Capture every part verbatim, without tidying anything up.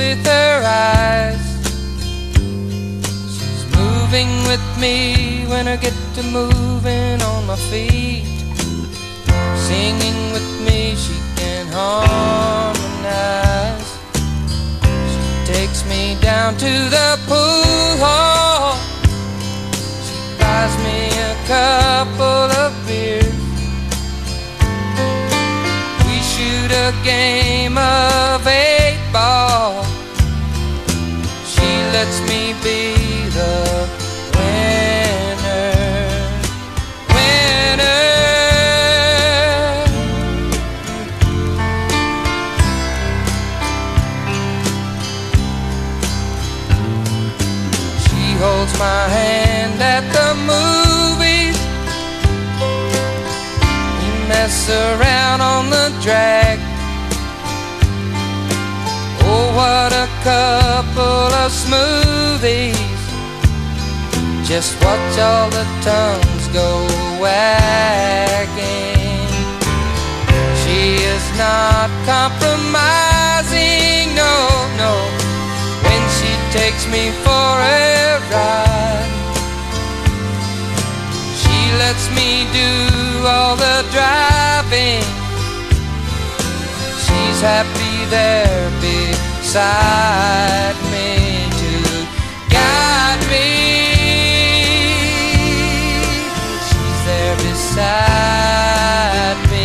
with her eyes. She's moving with me when I get to moving on my feet. Singing with me, she can harmonize. She takes me down to the pool hall. She buys me a couple of beers. We shoot a game of eight ball. She lets me be the winner. Winner. She holds my hand at the movies. We mess around on the drag. Oh, what a couple of smoothies. Just watch all the tongues go wagging. She is not compromising, no, no. When she takes me for a ride, she lets me do all the driving. She's happy there beside me to guide me. She's there beside me.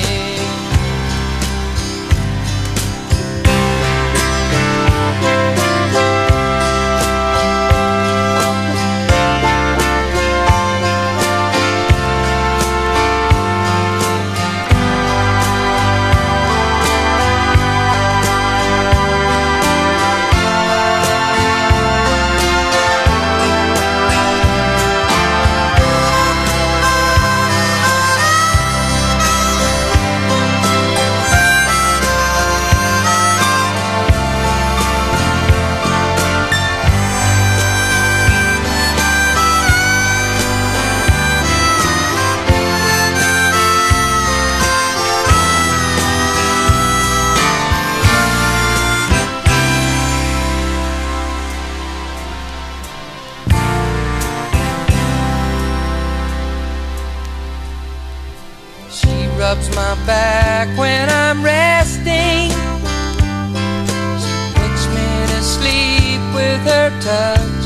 Rubs my back when I'm resting. She puts me to sleep with her touch.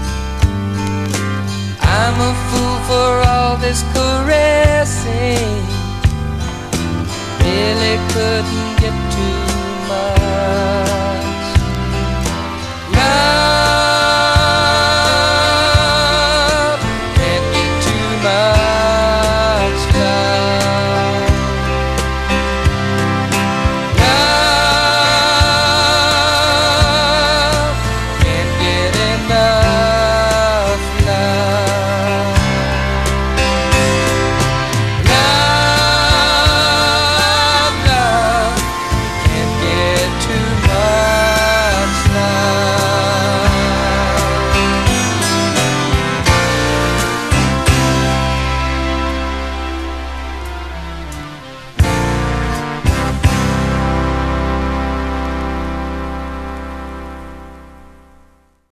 I'm a fool for all this caressing.